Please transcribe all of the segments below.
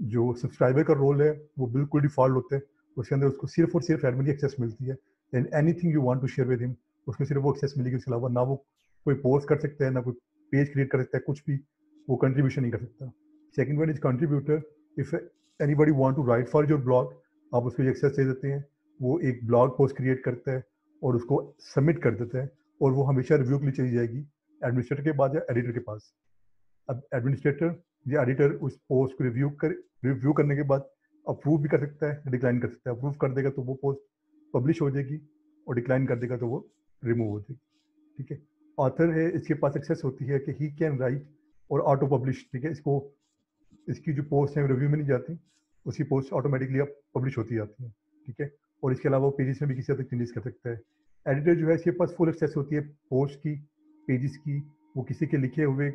जो सब्सक्राइबर का रोल है वो बिल्कुल डिफॉल्ट होता है, उसके अंदर उसको सिर्फ और सिर्फ एडमिन की एक्सेस मिलती है, and anything you want to share with him उसमें सिर्फ वो एक्सेस मिलेगी, उसके अलावा ना वो कोई पोस्ट कर सकता है, ना कोई पेज क्रिएट कर सकता है, कुछ भी वो कंट्रीब्यूशन नहीं कर सकता। Second one is contributor, if anybody want to write for your blog, आप उसको एक्सेस दे देते हैं, वो एक ब्लॉग पोस्ट क्रिएट करता है और उसको सबमिट कर देता है, और वो हमेशा रिव्यू के लिए चली जाएगी एडमिनिस्ट्रेटर के पास या एडिटर के पास। अब एडमिनिस्ट्रेटर या एडिटर उस पोस्ट को रिव्यू करने के बाद अप्रूव भी कर सकता है, डिक्लाइन कर सकता है। अप्रूव कर देगा तो वो पोस्ट पब्लिश हो जाएगी, और डिक्लाइन कर देगा तो वो रिमूव हो जाएगी। ठीक है, ऑथर है, इसके पास एक्सेस होती है कि ही कैन राइट और ऑटो पब्लिश। ठीक है, इसको इसकी जो पोस्ट है रिव्यू में नहीं जाती, उसकी पोस्ट ऑटोमेटिकली अब पब्लिश होती जाती है। ठीक है, और इसके अलावा वो पेजेस में भी किसी हद तक चेंजेस कर सकता है। एडिटर जो है इसके पास फुल एक्सेस होती है पोस्ट की, पेजेस की, वो किसी के लिखे हुए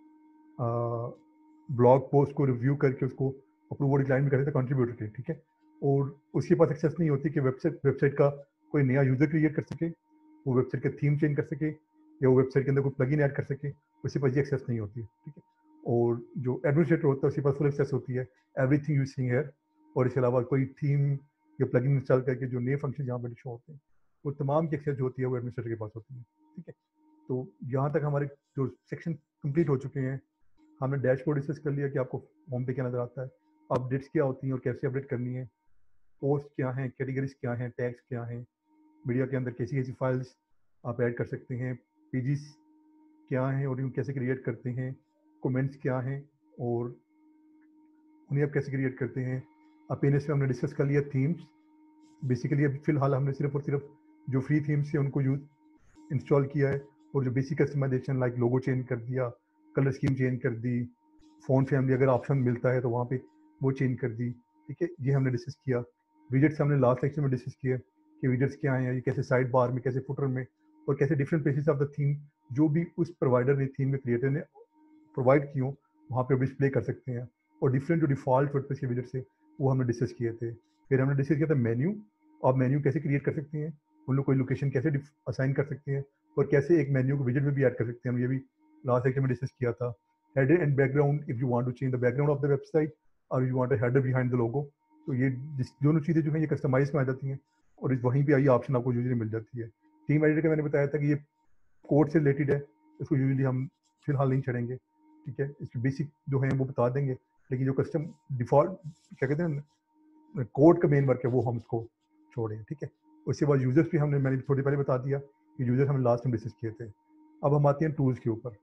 ब्लॉग पोस्ट को रिव्यू करके उसको अप्रूव और डिक्लाइन भी कर सकता है कंट्रीब्यूटर के। ठीक है, और उसके पास एक्सेस नहीं होती कि वेबसाइट का कोई नया यूजर क्रिएट कर सके, वो वेबसाइट का थीम चेंज कर सके, या वो वेबसाइट के अंदर कोई प्लगइन ऐड कर सके, उसके पास ये एक्सेस नहीं होती है। ठीक है, और जो एडमिनिस्ट्रेटर होता है उसके पास फुल एक्सेस होती है एवरीथिंग यू सीइंग हियर, और इसके अलावा कोई थीम या प्लगइन इंस्टॉल करके जो नए फंक्शन यहाँ पर शो होते हैं, वो तमाम की एक्सेस जो होती है वो एडमिनिस्ट्रेटर के पास होती है। ठीक है, तो यहाँ तक हमारे जो सेक्शन कंप्लीट हो चुके हैं। हमने डैशबोर्ड डिस्कस कर लिया कि आपको होम पे क्या नज़र आता है, अपडेट्स क्या होती हैं और कैसे अपडेट करनी है, पोस्ट क्या हैं, कैटेगरीज क्या हैं, टैग्स क्या हैं, मीडिया के अंदर कैसी कैसी फाइल्स आप ऐड कर सकते हैं, पेजेस क्या हैं और उनको कैसे क्रिएट करते हैं, कमेंट्स क्या हैं और उन्हें आप कैसे क्रिएट करते हैं। अपीयरेंस में हमने डिस्कस कर लिया थीम्स। बेसिकली अभी फिलहाल हमने सिर्फ और सिर्फ जो फ्री थीम्स है उनको यूज इंस्टॉल किया है, और जो basic customization like logo change कर दिया, कलर स्कीम चेंज कर दी, फ़ॉन्ट फैमिली अगर ऑप्शन मिलता है तो वहाँ पे वो चेंज कर दी। ठीक है, ये हमने डिस्कस किया। विजेट्स हमने लास्ट लेक्चर में डिस्कस किया कि विजेट्स क्या हैं, ये कैसे साइड बार में, कैसे फुटर में, और कैसे different pages of the theme जो भी उस प्रोवाइडर ने, थीम में क्रिएटर ने प्रोवाइड की हो वहाँ पे डिस्प्ले कर सकते हैं। और डिफरेंट जो डिफ़ॉल्ट वर्डप्रेस के विजेट्स है वो हमने डिस्कस किए थे। फिर हमने डिस्कस किया था मेन्यू, आप मेन्यू कैसे क्रिएट कर सकते हैं, उन लोग कोई लोकेशन कैसे असाइन कर सकते हैं, और कैसे एक मेन्यू को विजेट में भी ऐड कर सकते हैं, हम ये भी लास्ट लेक्चर में डिस्कस किया था। Header and background, if you want to change the background of the website और you want a header behind the logo, तो ये दोनों चीज़ें जो हैं ये कस्टमाइज में आ जाती हैं, और इस वहीं पे आई ऑप्शन आपको यूजली मिल जाती है। थीम एडिटर का मैंने बताया था कि ये कोड से रिलेटेड है, इसको यूजली हम फिलहाल नहीं छेड़ेंगे। ठीक है, इसके बेसिक जो है वो बता देंगे, लेकिन जो कस्टम डिफॉल्ट क्या कहते हैं कोड का मेन वर्क है वो हम उसको छोड़ें। ठीक है, उसके बाद यूजर्स भी हमने, मैंने थोड़ी पहले बता दिया कि यूजर्स हमने लास्ट में डिस्कस किए थे। अब हम आते हैं टूल्स के ऊपर।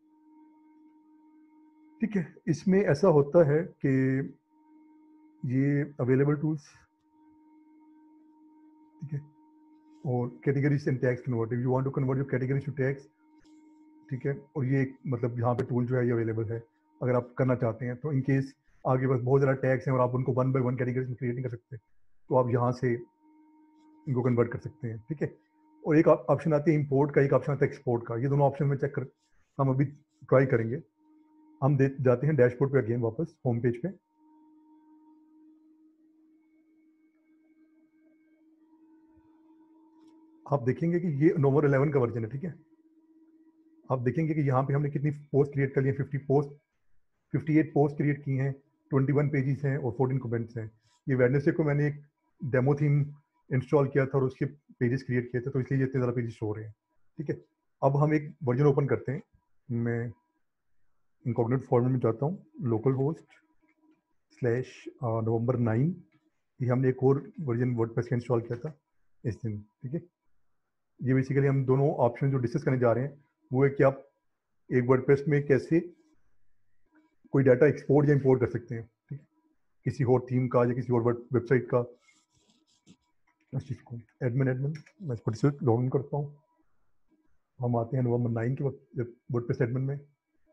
ठीक है, इसमें ऐसा होता है कि ये अवेलेबल टूल्स, ठीक है, और categories and tags convert, you want to convert your categories to tags. ठीक है, और ये मतलब यहाँ पे टूल जो है ये अवेलेबल है अगर आप करना चाहते हैं। तो इन केस आगे बस बहुत ज़्यादा टैग्स हैं और आप उनको वन बाय वन कैटेगरीज में क्रिएट नहीं कर सकते, तो आप यहाँ से इनको कन्वर्ट कर सकते हैं। ठीक है, और एक ऑप्शन आती है इंपोर्ट का, एक ऑप्शन आता है एक्सपोर्ट का। ये दोनों ऑप्शन में चेक कर हम अभी ट्राई करेंगे। हम जाते हैं डैशबोर्ड पे अगेन, वापस होम पेज पे। आप देखेंगे कि ये नोवर 11 का वर्जन है। ठीक है, आप देखेंगे कि यहाँ पे हमने कितनी पोस्ट क्रिएट कर ली है, 58 पोस्ट क्रिएट की हैं, 21 पेजेस हैं और 14 कमेंट्स हैं। ये वेडनेसडे को मैंने एक डेमो थीम इंस्टॉल किया था और उसके पेजेस क्रिएट किए थे, तो इसलिए ये इतने ज़्यादा पेजेस हो रहे हैं। ठीक है, अब हम एक वर्जन ओपन करते हैं। मैं इनकॉग्निट फॉर्मेट में जाता हूँ, लोकल होस्ट /November 9, ये हमने एक और वर्जन वर्डप्रेस का इंस्टॉल किया था इस दिन। ठीक है, ये बेसिकली हम दोनों ऑप्शन जो डिस्कस करने जा रहे हैं वो है कि आप एक वर्डप्रेस में कैसे कोई डाटा एक्सपोर्ट या इंपोर्ट कर सकते हैं। ठीक है, किसी और थीम का या किसी और वेबसाइट का। इस चीज़ को एडमिन मैं इसको लॉग इन करता हूँ। हम आते हैं November 9 के वक्त वर्डप्रेस एडमिन में,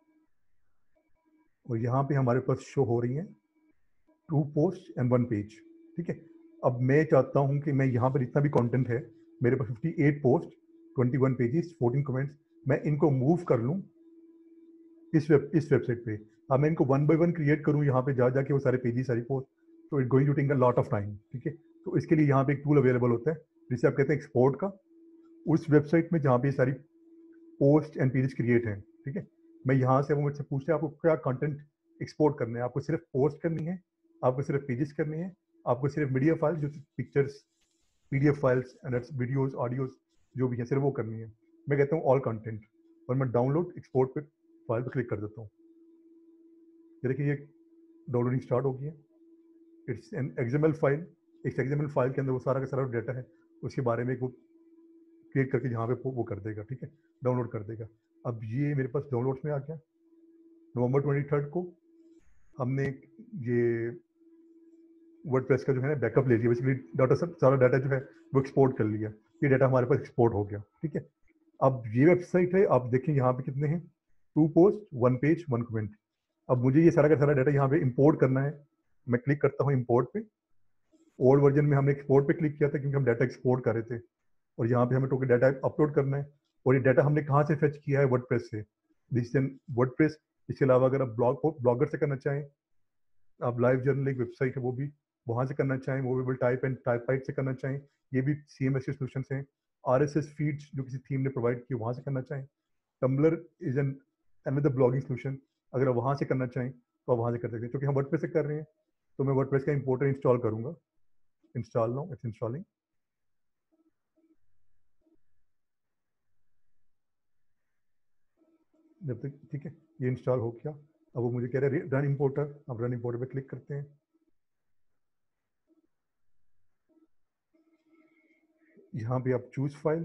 और यहाँ पे हमारे पास शो हो रही हैं 2 पोस्ट एंड 1 पेज। ठीक है, अब मैं चाहता हूँ कि मैं यहाँ पर इतना भी कंटेंट है, मेरे पास 58 पोस्ट, 21 पेजेस, 14 कमेंट्स, मैं इनको मूव कर लूँ इस वेबसाइट पे। अब मैं इनको वन बाय वन क्रिएट करूँ यहाँ पे जा जाके वो सारे पेजेस, सारी पोस्ट, तो it going to take a lot of time. ठीक है, तो इसके लिए यहाँ पे एक टूल अवेलेबल होता है जिसे आप कहते हैं एक्सपोर्ट का, उस वेबसाइट में जहाँ पे सारी पोस्ट एंड पेजेस क्रिएट हैं। ठीक है, मैं यहाँ से वो मुझसे पूछते हैं आपको क्या कंटेंट एक्सपोर्ट करना है, आपको सिर्फ पोस्ट करनी है आपको सिर्फ पेजेस करने हैं, आपको सिर्फ मीडिया फाइल्स जो pictures, PDF files and videos, audios जो भी है सिर्फ वो करनी है। मैं कहता हूँ ऑल कंटेंट, और मैं डाउनलोड एक्सपोर्ट पे फाइल पर क्लिक कर देता हूँ। ये देखिए ये डाउनलोडिंग स्टार्ट हो गई है। It's an XML file. इस XML फाइल के अंदर वो सारा का सारा डेटा है, उसके बारे में वो क्रिएट करके यहाँ पे वो कर देगा, ठीक है, डाउनलोड कर देगा। अब ये मेरे पास डाउनलोड्स में आ गया। नवंबर 23 को हमने ये वर्डप्रेस का जो है ना बैकअप ले लिया, बेसिकली डाटा सब सारा डाटा जो है वो एक्सपोर्ट कर लिया। ये डाटा हमारे पास एक्सपोर्ट हो गया, ठीक है। अब ये वेबसाइट है, आप देखें यहाँ पे कितने हैं, 2 पोस्ट 1 पेज 1 कमेंट। अब मुझे ये सारा का सारा डाटा यहाँ पे इंपोर्ट करना है। मैं क्लिक करता हूँ इंपोर्ट पे। ओल्ड वर्जन में हमने एक्सपोर्ट पे क्लिक किया था क्योंकि हम डाटा एक्सपोर्ट कर रहे थे, और यहाँ पे हमें टोकन डाटा अपलोड करना है। और ये डाटा हमने कहाँ से फेच किया है, वर्डप्रेस से। This is WordPress. इसके अलावा अगर आप ब्लॉगर से करना चाहें, आप लाइव जर्नल एक वेबसाइट है वो भी वहाँ से करना चाहें, मूवेबल टाइप एंड टाइपराइट से करना चाहें, ये भी CMS के सोल्यूशन हैं। RSS फीड्स जो किसी थीम ने प्रोवाइड की वहाँ से करना चाहें। Tumblr is an another blogging solution, अगर आप वहाँ से करना चाहें तो आप वहाँ से कर सकते हैं। क्योंकि हम वर्डप्रेस से कर रहे हैं तो मैं वर्डप्रेस का इंपोर्टर इंस्टॉल करूँगा। Install now, it's installing. जब तक ठीक है ये इंस्टॉल हो गया, अब वो मुझे कह रहा है रन इंपोर्टर। अब रन इंपोर्टर पे क्लिक करते हैं। यहाँ पे आप चूज फाइल,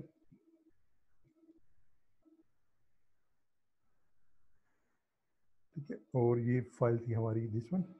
ठीक है, और ये फाइल थी हमारी दिस वन,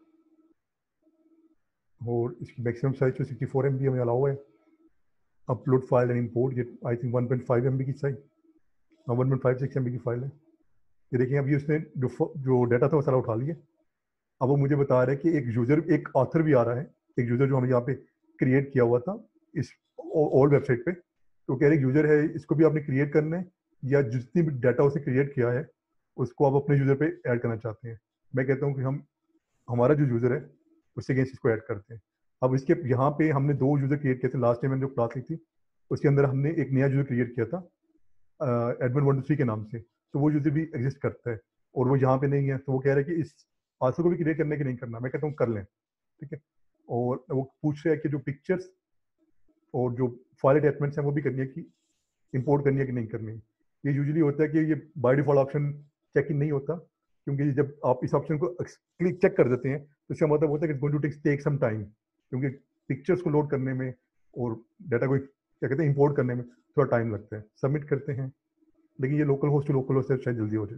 और इसकी मैक्सिमम साइज तो 64 MB हमें अलाउ है। अपलोड फाइल एंड इंपोर्ट, ये आई थिंक 1.5 MB की साइज, 1.56 MB की फाइल है। ये देखिए अभी उसने जो डाटा था वो सारा उठा लिया। अब वो मुझे बता रहा है कि एक यूजर, एक ऑथर भी आ रहा है, एक यूजर जो हमें यहाँ पे क्रिएट किया हुआ था इस ओल्ड वेबसाइट पे। तो कह रहे यूजर है, इसको भी आपने क्रिएट करना है, या जितनी भी डाटा उसने क्रिएट किया है उसको आप अपने यूजर पे ऐड करना चाहते हैं। मैं कहता हूँ कि हम हमारा जो यूजर है उससे अगेंस्ट इसको ऐड करते हैं। अब इसके यहाँ पे हमने 2 यूजर क्रिएट किए थे लास्ट टाइम मैंने जो क्लास ली थी, उसके अंदर हमने एक नया यूजर क्रिएट किया था एडमिन 123 के नाम से। तो वो यूजर भी एग्जिस्ट करता है और वो यहाँ पे नहीं है, तो वो कह रहे हैं कि इस आंसर को भी क्रिएट करने की नहीं करना। मैं कहता हूँ कर लें, ठीक है। और वो पूछ रहे हैं कि जो पिक्चर्स और जो फाइल अटैचमेंट्स हैं वो भी करनी है कि इंपोर्ट करनी है कि नहीं करनी है। ये यूजुअली होता है कि ये by default option check in नहीं होता, क्योंकि जब आप इस ऑप्शन को क्लिक चेक कर देते हैं तो इसका मतलब होता है कि going to take some time, क्योंकि पिक्चर्स को लोड करने में और डाटा को क्या कहते हैं इंपोर्ट करने में थोड़ा टाइम लगता है। सबमिट करते हैं, लेकिन ये local host to local host से शायद जल्दी हो जाए।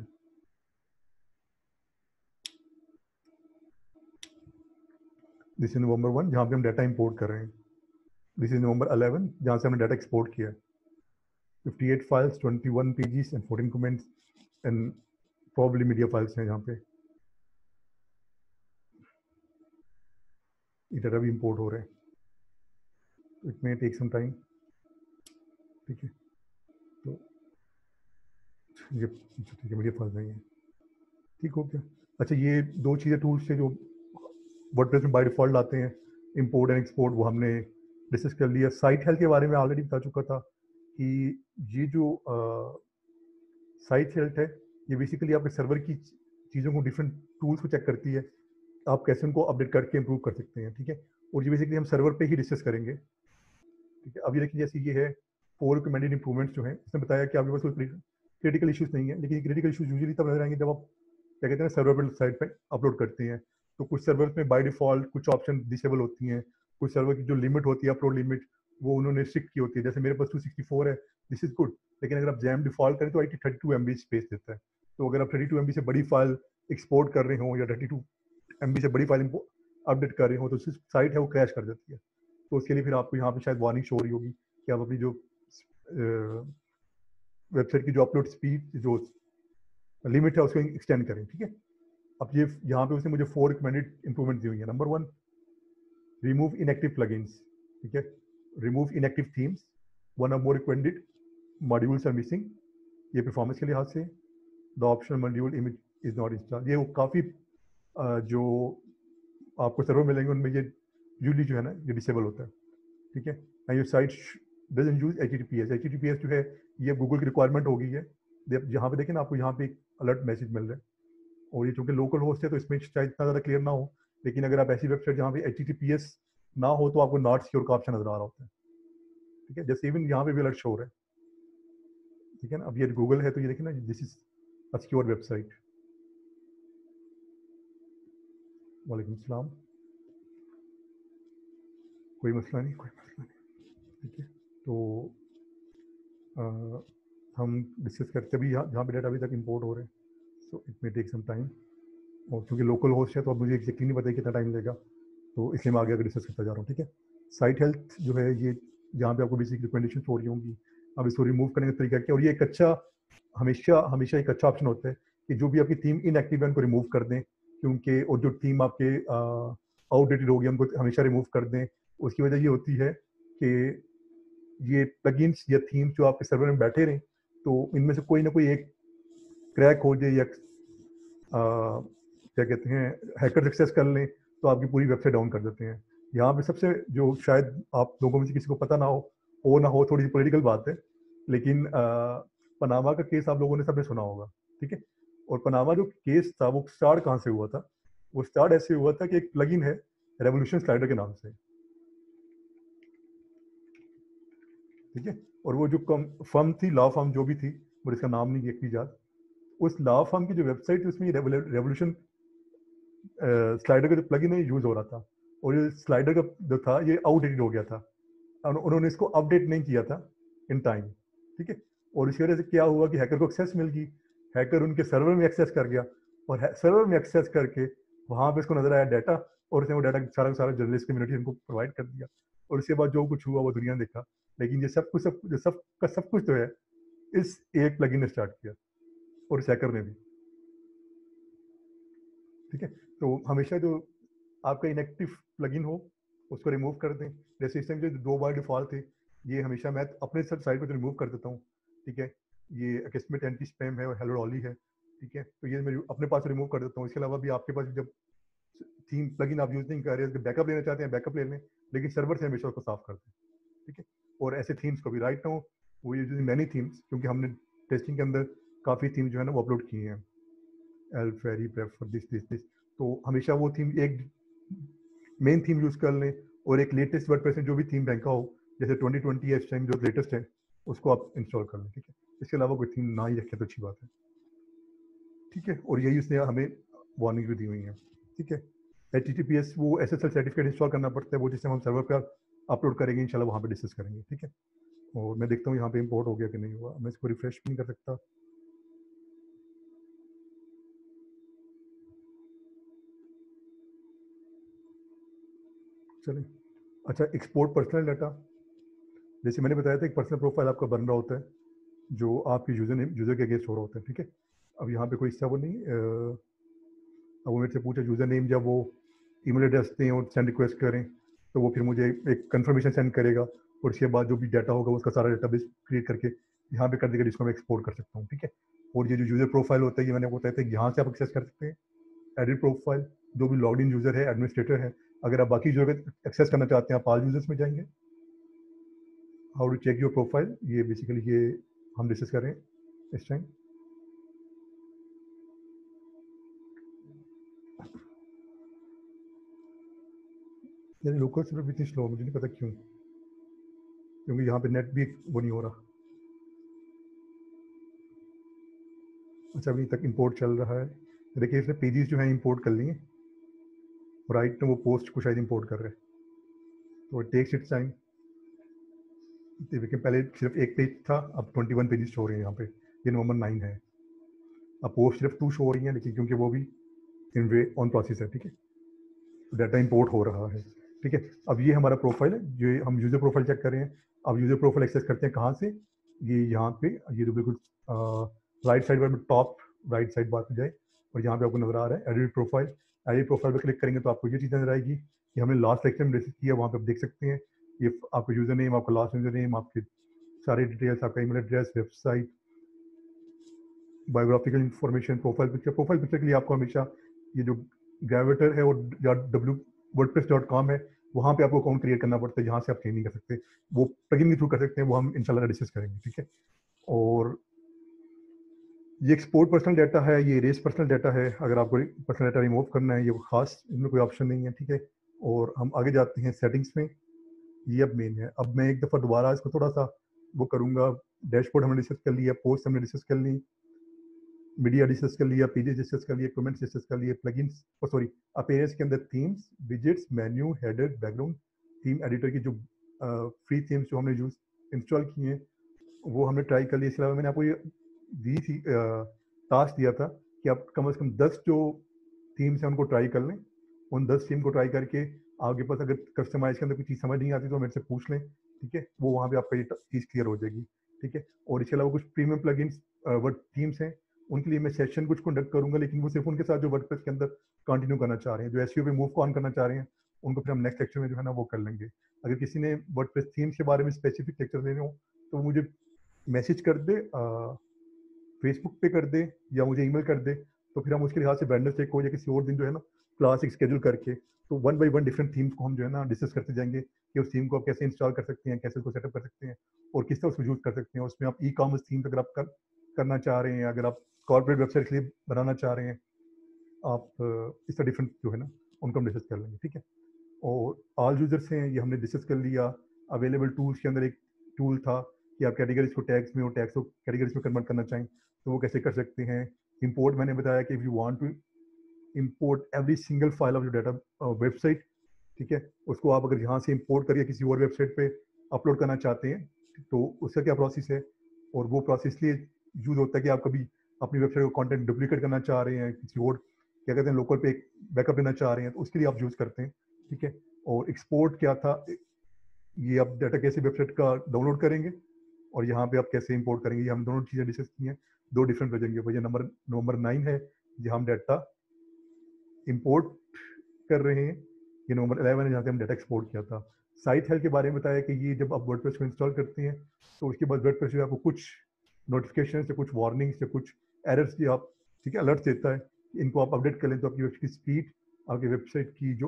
दिस इज नवंबर 1 जहाँ पे हम डाटा इंपोर्ट कर रहे हैं। दिस इज नवंबर 11 जहाँ से हमने डाटा एक्सपोर्ट किया है। 58 files, 21 pages and 14 comments and probably media files हैं। यहाँ पे ये डाटा भी इंपोर्ट हो रहे हैं, it may take some time, ठीक है। तो ये ठीक है, मीडिया फाइल्स नहीं है, ठीक हो गया। अच्छा ये 2 चीज़ें टूल्स थे जो वर्डप्रेस में बाय डिफॉल्ट लाते हैं, इंपोर्ट एंड एक्सपोर्ट, वो हमने डिस्कस कर लिया। साइट हेल्थ के बारे में ऑलरेडी बता चुका था कि ये जो साइट हेल्थ है ये बेसिकली आपके सर्वर की चीज़ों को, डिफरेंट टूल्स को चेक करती है, आप कैसे उनको अपडेट करके इंप्रूव कर सकते हैं, ठीक है। और ये बेसिकली हम सर्वर पे ही डिस्कस करेंगे, ठीक है। अब ये देखिए जैसे ये है 4 रिकमेंडेड इंप्रूवमेंट्स जो है, इसने बताया कि आपके पास कोई क्रिटिकल इश्यूज नहीं है, लेकिन क्रिटिकल इश्यूज यूजुअली तब नजर आएंगे जब आप क्या कहते हैं सर्वर पर साइट पे अपलोड करते हैं। तो कुछ सर्वर में बाय डिफॉल्ट कुछ ऑप्शन डिसेबल होती हैं, कुछ सर्वर की जो लिमिट होती है अपलोड लिमिट वो उन्होंने स्ट्रिक्ट की होती है। जैसे मेरे पास 264 है, दिस इज गुड, लेकिन अगर आप जैम डिफॉल्ट करें तो आई 32 MB स्पेस देता है। तो अगर आप 32 MB से बड़ी फाइल एक्सपोर्ट कर रहे हो या 32 MB से बड़ी फाइल अपडेट कर रहे हो तो साइट है वो क्रैश कर देती है। तो उसके लिए फिर आपको यहाँ पे शायद वार्निंग शो हो रही होगी कि आप अपनी जो वेबसाइट की जो अपलोड स्पीड जो लिमिट है उसको एक्सटेंड करें, ठीक है। अब ये यहाँ पे उसने मुझे 4 रिकमेंडेड इंप्रूवमेंट दी हुई है। नंबर 1, रिमूव इनएक्टिव प्लगइन्स, ठीक है। Remove inactive themes, 1 or more recommended modules are missing, ये परफॉर्मेंस के लिहाज से। The optional module image is not installed, ये वो काफ़ी जो आपको सर्वर मिलेंगे उनमें ये यूजली जो है ना ये डिसेबल होता है, ठीक है। And your site doesn't use HTTPS। HTTPS जो है ये गूगल की रिक्वायरमेंट हो गई है। यहाँ पे देखें ना आपको यहाँ पे एक अलर्ट मैसेज मिल रहा है, और ये चूंकि लोकल होस्ट है तो इसमें शायद इतना ज़्यादा क्लियर ना हो, लेकिन अगर आप ऐसी वेबसाइट जहाँ पे HTTPS ना हो तो आपको नॉट सिक्योर का ऑप्शन नजर आ रहा होता है, ठीक है। जैसे इवन यहाँ पे भी अलर्ट शो हो रहा है, ठीक है ना। अब ये गूगल है तो ये देखिए ना, this is a secure website. वालेकुम सलाम। कोई मसला नहीं, कोई मसला नहीं, ठीक है। तो हम डिस्कस करते भी जहाँ पे डाटा अभी तक इंपोर्ट हो रहे हैं, so it may take some time. और क्योंकि लोकल होस्ट है तो अब मुझे एग्जैक्टली नहीं पता कितना टाइम लेगा, तो इसलिए मैं आगे आगे डिस्कस करता जा रहा हूँ, ठीक है। साइट हेल्थ जो है ये जहाँ पे आपको बेसिक रिकमेंडेशन हो रही होंगी, अब इसको रिमूव करने का तरीका क्या, और ये एक अच्छा हमेशा हमेशा एक अच्छा ऑप्शन होता है कि जो भी आपकी थीम इनएक्टिव है उनको रिमूव कर दें, क्योंकि और जो थीम आपके आउटडेटेड हो गई उनको हमेशा रिमूव कर दें। उसकी वजह ये होती है कि ये प्लगइन्स या थीम्स जो आपके सर्वर में बैठे रहें तो इनमें से कोई ना कोई एक क्रैक हो जाए या क्या कहते हैं हैकर एक्सेस कर लें तो आपकी पूरी वेबसाइट डाउन कर देते हैं। यहाँ पे सबसे जो शायद आप लोगों में से किसी को पता ना हो, थोड़ी सी पॉलिटिकल बात है, लेकिन पनामा का केस आप लोगों ने सबने सुना होगा, ठीक है। और पनामा जो केस था वो स्टार्ट कहाँ से हुआ था, वो स्टार्ट ऐसे हुआ था कि एक प्लगइन है रेवोल्यूशन स्लाइडर के नाम से, ठीक है। और वो जो फर्म थी, लॉ फर्म जो भी थी, मुझे इसका नाम नहीं एक याद, उस लॉ फर्म की जो वेबसाइट थी उसमें रेवोल्यूशन स्लाइडर का जो प्लगइन है यूज हो रहा था, और ये स्लाइडर का जो था ये आउटडेटेड हो गया था, उन्होंने इसको अपडेट नहीं किया था इन टाइम, ठीक है। और इसकी वजह से क्या हुआ कि हैकर को एक्सेस मिल गई, हैकर उनके सर्वर में एक्सेस कर गया, और सर्वर में एक्सेस करके वहां पे इसको नजर आया डाटा, और उसने वो डाटा सारा सारा जर्नलिस्ट कम्युनिटी उनको प्रोवाइड कर दिया, और उसके बाद जो कुछ हुआ वो दुनिया ने देखा। लेकिन ये सब कुछ तो है इस एक प्लगइन ने स्टार्ट किया, और इस हैकर ने भी, ठीक है। तो हमेशा जो आपका इनएक्टिव प्लगइन हो उसको रिमूव कर दें। जैसे इस टाइम जो 2 बार डिफॉल्ट थे ये हमेशा मैं अपने साइड पर रिमूव कर देता हूँ, ठीक है। ये अकेस्मेट एंटी स्पैम है और हेलो डॉली है, ठीक है। तो ये मैं अपने पास रिमूव कर देता हूँ। इसके अलावा भी आपके पास जब थीम प्लगइन आप यूज नहीं कर रहे, बैकअप लेना चाहते हैं बैकअप ले लें, लेकिन सर्वर से हमेशा उसको साफ कर दें, ठीक है। और ऐसे थीम्स को भी राइट नाउ वो यूजिंग मैनी थीम्स, क्योंकि हमने टेस्टिंग के अंदर काफ़ी थीम जो है ना वो अपलोड किए हैं, एल्फेरी प्रेफर दिस, तो हमेशा वो थीम एक मेन थीम यूज कर लें, और एक लेटेस्ट वर्डप्रेस में जो भी थीम रैंका हो, जैसे 2020 है इस टाइम जो लेटेस्ट है उसको आप इंस्टॉल कर लें, ठीक है। इसके अलावा कोई थीम ना ही रखे तो अच्छी बात है, ठीक है। और यही उसने हमें वार्निंग भी दी हुई है, ठीक है। HTTPS वो SSL सर्टिफिकेट इंस्टॉल करना पड़ता है, वो जिससे हम सर्वर पर अपलोड करेंगे इंशाल्लाह वहाँ पे डिस्कस करेंगे, ठीक है। और मैं देखता हूँ यहाँ पे इंपोर्ट हो गया कि नहीं हुआ, मैं इसको रिफ्रेश भी नहीं कर सकता। चलें, अच्छा एक्सपोर्ट पर्सनल डाटा, जैसे मैंने बताया था एक पर्सनल प्रोफाइल आपका बन रहा होता है जो आपके यूजर के अगेंस्ट हो रहा होता है, ठीक है। अब यहाँ पे कोई इसका वो नहीं, अब वो मेरे से पूछे यूजर नेम, जब वो ईमेल एड्रेस दें और सेंड रिक्वेस्ट करें तो वो फिर मुझे एक कंफर्मेशन सेंड करेगा, और उसके बाद जो भी डाटा होगा उसका सारा डाटाबेस क्रिएट करके यहाँ पे कर देगा, जिसको मैं एक्सपोर्ट कर सकता हूँ, ठीक है। और ये जो यूजर प्रोफाइल होता है ये मैंने बताया था यहाँ से आप एक्सेस कर सकते हैं, एडिट प्रोफाइल, जो भी लॉग इन यूजर है एडमिनिस्ट्रेटर है, अगर आप बाकी यूजर को एक्सेस करना चाहते हैं आप ऑल यूजर्स में जाएंगे, how to check your profile, ये बेसिकली ये हम डिस्कस कर रहे हैं इस टाइम। यानी लोकल सर्वर इतनी स्लो, मुझे नहीं पता क्यों, क्योंकि यहाँ पे नेट भी वो नहीं हो रहा। अच्छा अभी तक इंपोर्ट चल रहा है, देखिए इसने पेजेस जो है इंपोर्ट कर लिए, राइट में वो पोस्ट को शायद इंपोर्ट कर रहे हैं, तो टेक्स इट्स टाइम। देखिए पहले सिर्फ एक पेज था, अब 21 पेजेस शो हो रहे हैं यहाँ पे, ये नवंबर 9 है। अब पोस्ट सिर्फ 2 शो हो रही हैं, लेकिन क्योंकि वो भी इन वे ऑन प्रोसेस है, ठीक है। तो डाटा इंपोर्ट हो रहा है, ठीक है। अब ये हमारा प्रोफाइल है, जो हम यूजर प्रोफाइल चेक कर रहे हैं। अब यूजर प्रोफाइल एक्सेस करते हैं कहाँ से, ये यहाँ पे, ये तो बिल्कुल राइट साइड पर टॉप राइट साइड बात हो जाए, और यहाँ पे आपको नजर आ रहा है एडिट प्रोफाइल। एडिट प्रोफाइल पर क्लिक करेंगे तो आपको ये चीज़ नजर आएगी कि हमने लास्ट लेक्चर में डिस्कस किया, वहाँ पे आप देख सकते हैं ये आपका यूजर नेम, आपका लास्ट यूजर नेम, आपके सारे डिटेल्स, आपका email address, website, biographical information, profile picture के लिए आपको हमेशा ये जो ग्रेविटर है और wordpress.com है, वहाँ पे आपको अकाउंट क्रिएट करना पड़ता है, जहाँ से आप चेंज नहीं कर सकते, वो प्लगइन के थ्रू कर सकते हैं, वो हम इंशाल्लाह डिस्कस करेंगे, ठीक है। और ये एक्सपोर्ट पर्सनल डाटा है, ये रेस पर्सनल डाटा है। अगर आपको पर्सनल डाटा रिमूव करना है, ये खास इनमें कोई ऑप्शन नहीं है, ठीक है। और हम आगे जाते हैं सेटिंग्स में। ये अब मेन है। अब मैं एक दफ़ा दोबारा इसको थोड़ा सा वो करूँगा। डैशबोर्ड हमने डिस्कस कर लिया, पोस्ट हमने डिस्कस कर ली, मीडिया डिस्कस कर लिया, पेजेस डिस्कस कर लिए, कमेंट्स डिस्कस कर लिए, प्लगइन्स सॉरी अपीयरेंस के अंदर themes, widgets, menu, header, background, theme editor की जो फ्री थीम्स जो हमने यूज इंस्टॉल किए हैं वो हमने ट्राई कर लिया। इसके अलावा मैंने आपको ये दी थी, टास्क दिया था कि आप कम से कम 10 जो थीम्स हैं उनको ट्राई कर लें। उन 10 थीम को ट्राई करके आपके पास अगर कस्टमाइज के अंदर कोई चीज़ समझ नहीं आती तो मेरे से पूछ लें, ठीक है। वो वहाँ पे आपका ये चीज़ क्लियर हो जाएगी, ठीक है। और इसके अलावा कुछ प्रीमियम प्लगइन्स वर्ड थीम्स हैं, उनके लिए मैं सेशन कुछ कंडक्ट करूंगा, लेकिन वो सिर्फ उनके साथ जो वर्डप्रेस के अंदर कंटिन्यू करना चाह रहे हैं, जो एसईओ पे मूव को ऑन करना चाह रहे हैं, उनको फिर हम नेक्स्ट लेक्चर में जो है ना वो कर लेंगे। अगर किसी ने वर्डप्रेस थीम्स के बारे में स्पेसिफिक लेक्चर देने हो तो मुझे मैसेज कर दे, फेसबुक पे कर दे या मुझे ईमेल कर दे, तो फिर हम उसके लिहाज से वेंडर को या किसी और दिन जो है ना क्लास एक स्केड्यूल करके तो 1 बाय 1 डिफरेंट थीम्स को हम जो है ना डिस्कस करते जाएंगे कि उस थीम को आप कैसे इंस्टॉल कर सकते हैं, कैसे उसको सेटअप कर सकते हैं और किस तरह उसको यूज कर सकते हैं। उसमें आप ई कॉमर्स थीम अगर आप करना चाह रहे हैं, अगर आप कॉर्पोरेट वेबसाइट के लिए बनाना चाह रहे हैं, आप इस तरह डिफरेंट जो है ना उनको हम डिस्कस कर लेंगे, ठीक है। और ऑल यूजर्स हैं, ये हमने डिस्कस कर लिया। अवेलेबल टूल्स के अंदर एक टूल था कि आप कैटेगरीज को टैग्स में और टैग्स को कैटेगरीज में कन्वर्ट करना चाहें तो वो कैसे कर सकते हैं। इंपोर्ट मैंने बताया कि if you want to import every single file of your data website, ठीक है, उसको आप अगर यहाँ से इंपोर्ट करके किसी और वेबसाइट पे अपलोड करना चाहते हैं तो उसका क्या प्रोसेस है। और वो प्रोसेस लिए यूज होता है कि आप कभी अपनी वेबसाइट को कंटेंट डुप्लीकेट करना चाह रहे हैं, किसी और क्या कहते हैं लोकल पे एक बैकअप लेना चाह रहे हैं तो उसके लिए आप यूज करते हैं, ठीक है। और एक्सपोर्ट क्या था, ये आप डाटा कैसे वेबसाइट का डाउनलोड करेंगे और यहाँ पे आप कैसे इंपोर्ट करेंगे, ये हम दोनों चीज़ें डिस्कस की हैं। दो डिफरेंट वर्जन के ऊपर। ये नंबर 9 है जहाँ हम डाटा इंपोर्ट कर रहे हैं। ये नंबर 11 है जहाँ से हम डाटा एक्सपोर्ट किया था। साइट हेल्थ के बारे में बताया कि ये जब आप वर्डप्रेस को इंस्टॉल करते हैं तो उसके बाद वर्डप्रेस जो है आपको कुछ नोटिफिकेशन से, कुछ वार्निंग्स से, कुछ एरर्स की आप, ठीक है, अलर्ट देता है। इनको आप अपडेट कर लें तो आपकी वेबसाइट की स्पीड, आपकी वेबसाइट की जो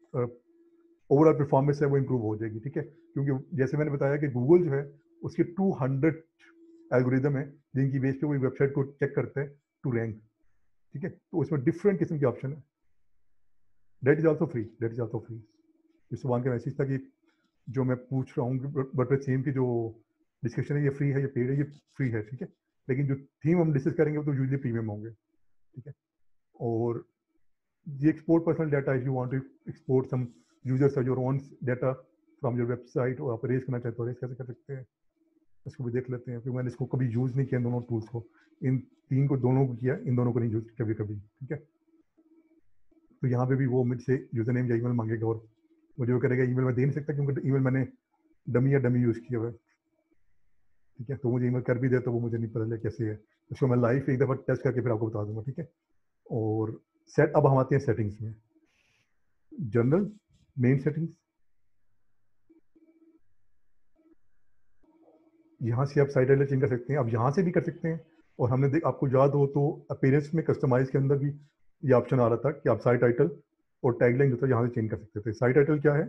ओवरऑल परफॉर्मेंस है वो इंप्रूव हो जाएगी, ठीक है। क्योंकि जैसे मैंने बताया कि गूगल जो है उसके 200 एल्गोरिदम है जिनकी बेस पे वो वेबसाइट को चेक करता है टू रैंक, ठीक है। तो उसमें डिफरेंट किस्म के ऑप्शन है। That is also free, that is also free. इस सुबह का मैसेज था कि जो मैं पूछ रहा हूँ बट सेम की जो डिस्कशन है ये फ्री है, ये पेड है, ये फ्री है, ठीक है। लेकिन जो थीम हम डिस्कस करेंगे वो तो यूजली प्रीमियम होंगे, ठीक है। और ये export personal data, if you want to export some users your own data from your website और आप रेस करना चाहते हो रेस कैसे कर सकते हैं इसको भी देख लेते हैं। क्योंकि मैंने इसको कभी यूज़ नहीं किया इन दोनों टूल्स को, इन तीन को दोनों को किया, इन दोनों को नहीं यूज कभी कभी, ठीक है। तो यहाँ पे भी वो मुझसे यूजर नेम या ईमेल मांगेगा और मुझे वो करेगा ईमेल मैं दे नहीं सकता क्योंकि ईमेल मैंने डमी या डमी यूज़ किया हुआ है, ठीक है। तो मुझे ईमेल कर भी दे तो वो मुझे नहीं पता चले कैसे है। उसको मैं लाइव एक दफ़ा टेस्ट करके फिर आपको बता दूंगा, ठीक है। और सेट, अब हम आते हैं सेटिंग्स में। जनरल, मेन सेटिंग्स, यहाँ से आप साइट टाइटल चेंज कर सकते हैं, आप यहाँ से भी कर सकते हैं। और हमने आपको याद हो तो अपीयरेंस में कस्टमाइज के अंदर भी ये ऑप्शन आ रहा था कि आप साइट टाइटल और टैगलाइन जो था यहाँ से चेंज कर सकते थे। साइट टाइटल क्या है,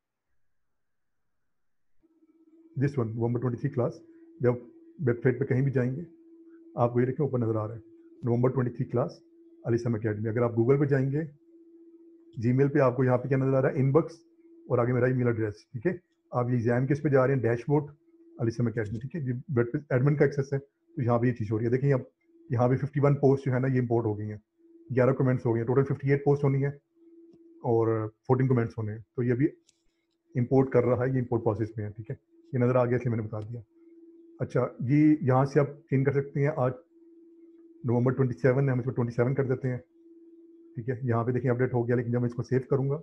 दिस वन नवंबर 23 क्लास। जब वेबसाइट पे कहीं भी जाएंगे आपको ये देखें ऊपर नजर आ रहा है नवंबर 23 क्लास अलीसम अकेडमी। अगर आप गूगल पे जाएंगे, जीमेल पे आपको यहाँ पे क्या नजर आ रहा है, इनबॉक्स और आगे मेरा ईमेल एड्रेस, ठीक है। आप ये एग्जाम किस पे जा रहे हैं, डैशबोर्ड अलीसम अकेडमी, ठीक है। एडमिन का एक्सेस है तो यहाँ पे ये चीज़ हो रही है। देखिए अब यहाँ पे 51 पोस्ट जो है ना ये इंपोर्ट हो गई हैं, 11 कमेंट्स हो गए हैं, टोटल 58 पोस्ट होनी है और 14 कमेंट्स होने हैं। तो ये भी इंपोर्ट कर रहा है, ये इंपोर्ट प्रोसेस में है, ठीक है। ये नज़र आ गया इसलिए मैंने बता दिया। अच्छा, ये यहाँ से आप चेंज कर सकते हैं। आज नवंबर 27 है, हम इसको 27 कर देते हैं, ठीक है। यहाँ पे देखिए अपडेट हो गया, लेकिन जब मैं इसको सेव करूँगा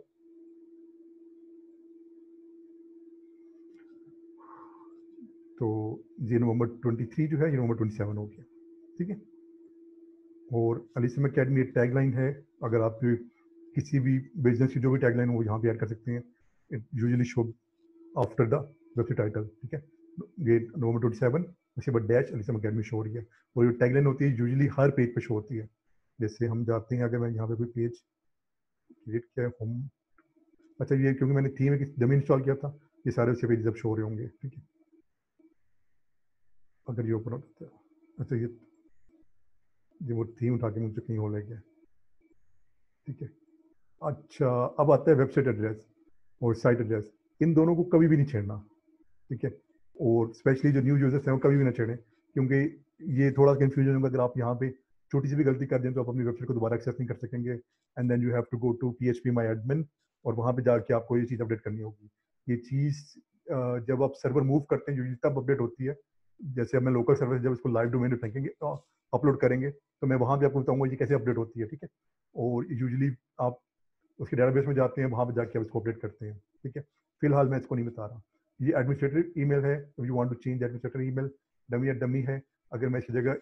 तो ये नवंबर 23 जो है ये नवंबर 27 हो गया, ठीक है। और अलीसम अकेडमी एक टैगलाइन है, अगर आप किसी भी बिजनेस की जो भी टैगलाइन हो वो यहाँ पे ऐड कर सकते हैं। It usually show after the website title, ठीक है। ये नवंबर 27 उसके बाद डैश अलीसम अकेडमी शो हो रही है। और जो टैगलाइन होती है यूजुअली हर पेज पे शो होती है। जैसे हम जाते हैं, अगर मैं यहाँ पे कोई पेज क्रिएट किया है होम, अच्छा ये क्योंकि मैंने थीम एक डमी इंस्टॉल किया था, ये सारे उसके पेज अब शो हो रहे होंगे, ठीक है। अगर ये ओपन होता है, अच्छा ये जो वो थीम उठा के मुझे कहीं और ले गया। ठीक है, अच्छा अब आता है वेबसाइट एड्रेस और साइट एड्रेस। इन दोनों को कभी भी नहीं छेड़ना, ठीक है। और स्पेशली जो न्यू यूजर्स हैं वो कभी भी ना छेड़ें, क्योंकि ये थोड़ा कंफ्यूजन होगा अगर आप यहाँ पे छोटी सी भी गलती कर दें तो आप अपनी वेबसाइट को दोबारा एक्सेस नहीं कर सकेंगे। And then you have to go to PHP my admin और वहाँ पे जाके आपको ये चीज़ अपडेट करनी होगी। ये चीज़ जब आप सर्वर मूव करते हैं यूजली तब अपडेट होती है। जैसे अब मैं लोकल सर्वर जब इसको लाइव डोमेन में फेंकेंगे अपलोड करेंगे तो मैं वहाँ पे आपको बताऊंगा ये कैसे अपडेट होती है, ठीक है। और यूजली आप उसके डेटाबेस में जाते हैं, वहाँ पे जाके आप इसको अपडेट करते हैं, ठीक है। फिलहाल मैं इसको नहीं बता रहा। ये एडमिनिस्ट्रेटर ईमेल है, you want to change administrator email, dummy है। अगर मैं इसकी जगह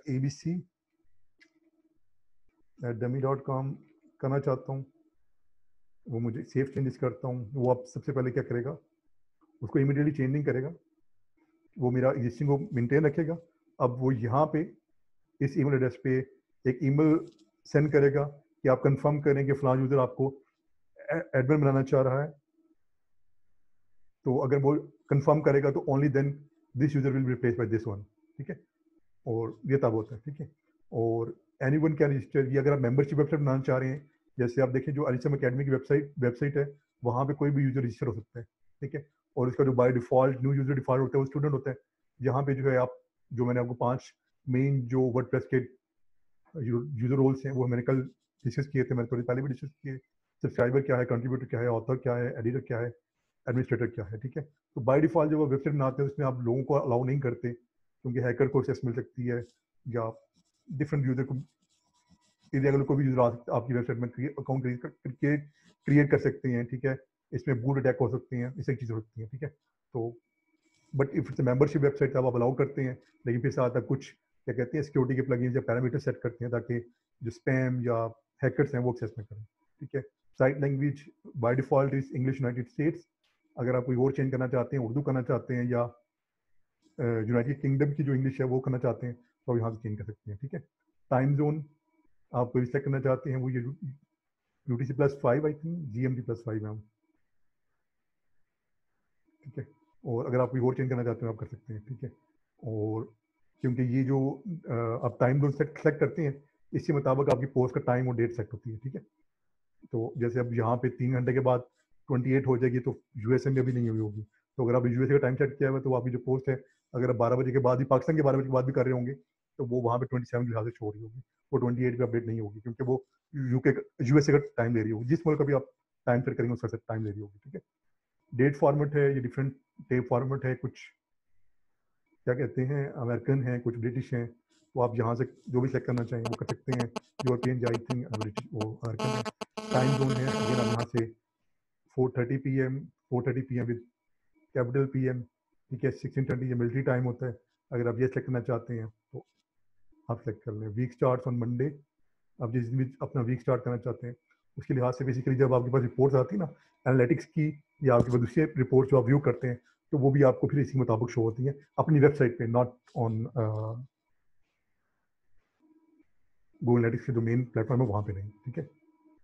abc@dummy.com करना चाहता हूँ, वो मुझे सेव चेंजेस करता हूँ, वो आप सबसे पहले क्या करेगा, उसको इमीडिएटली चेंज नहीं करेगा, वो मेरा एग्जिस्टिंग को मेंटेन रखेगा। अब वो यहाँ पे इस ईमेल एड्रेस पे एक ईमेल सेंड करेगा कि आप कंफर्म करें कि फलां यूज़र आपको एडमिन बनाना चाह रहा है। तो अगर वो कंफर्म करेगा तो only then this user will be replace by this one, ठीक है। और ये तब होता है, ठीक है। और एनीवन कैन रजिस्टर, ये अगर आप मेंबरशिप वेबसाइट बनाना चाह रहे हैं, जैसे आप देखें जो अलीसम अकेडमी की वेबसाइट है, वहाँ पे कोई भी यूजर रजिस्टर हो सकता है, ठीक है। और उसका जो by default new user default होता है वो स्टूडेंट होता है। यहाँ पे जो है आप, जो मैंने आपको 5 मेन जो वर्डप्रेस के यूजर रोल्स हैं वो मैंने कल डिस्कस किए थे, मैंने थोड़ी पहले भी डिस्कस किए। सब्सक्राइबर क्या है, कंट्रीब्यूटर क्या है, ऑथर क्या है, एडिटर क्या है, एडमिनिस्ट्रेटर क्या है, ठीक है। तो बाय डिफॉल्ट जब आप वेबसाइट बनाते हैं उसमें आप लोगों को अलाउ नहीं करते, क्योंकि हैकर को एक्सेस मिल सकती है या डिफरेंट यूजर को इरेगुलर को भी यूजर आपकी वेबसाइट में अकाउंट क्रिएट कर सकते हैं, ठीक है। इसमें बूट अटैक हो सकते हैं, इस चीज़ हो सकती है, ठीक है। तो but if it's membership website तब आप अलाउ करते हैं, लेकिन फिर साथ कुछ क्या कहते हैं सिक्योरिटी के प्लगइन्स या पैरामीटर सेट करते हैं ताकि जो स्पैम या हैकर्स हैं वो एक्सेस ना करें, ठीक है। Site language by default is English United States. अगर आप कोई और चेंज करना चाहते हैं, उर्दू करना चाहते हैं या यूनाइटेड किंगडम की जो इंग्लिश है वो करना चाहते हैं तो आप यहाँ से चेंज कर सकते हैं, ठीक है। टाइम जोन आप कोई सेलेक्ट करना चाहते हैं, वो ये UTC+5 आई थिंक GMT+5 है, ठीक है। और अगर आप कोई और चेंज करना चाहते हो आप कर सकते हैं, ठीक है। और क्योंकि ये जो आप टाइम जोन सेलेक्ट करते हैं इसके मुताबिक आपकी पोस्ट का टाइम और डेट सेट होती है, ठीक है। तो जैसे अब यहाँ पे 3 घंटे के बाद 28 हो जाएगी तो USA में अभी नहीं हुई होगी। तो अगर आप USA का टाइम सेट किया हुआ है तो आपकी जो पोस्ट है अगर आप 12 बजे के बाद भी, पाकिस्तान के 12 बजे के बाद भी कर रहे होंगे तो वो वहाँ पे 27 के हिसाब से शो हो रही होगी, वो 28 पे अपडेट नहीं होगी, क्योंकि वो USA का टाइम ले रही होगी। जिस मुल्क का भी आप टाइम सेट करेंगे उसका टाइम ले रही होगी, ठीक है। डेट फॉर्मेट है, ये डिफरेंट डेट फॉर्मेट है, कुछ क्या कहते हैं अमेरिकन हैं, कुछ ब्रिटिश हैं। तो आप यहाँ से जो भी सेलेक्ट करना चाहें वो कर सकते हैं। यूरोपियन आई थिंक ब्रिटिश वो अमेरिकन है। टाइम जोन है अगर आप यहाँ से 4:30 PM 4:30 PM with capital PM, ठीक है। 16:30 ये मिलिट्री टाइम होता है। अगर आप ये सेलेक्ट करना चाहते हैं तो आप सेलेक्ट कर लें। वीक स्टार्ट ऑन मंडे, आप जिस दिन भी अपना वीक स्टार्ट करना चाहते हैं उसके लिहाज से बेसिकली जब आपके पास रिपोर्ट्स आती है ना एनालिटिक्स की या आपके पास दूसरी रिपोर्ट जो आप व्यू करते हैं तो वो भी आपको फिर इसी मुताबिक शो होती हैं अपनी वेबसाइट पे, नॉट ऑन गूगल एनालिटिक्स के जो मेन प्लेटफॉर्म है वहाँ पे नहीं, ठीक है।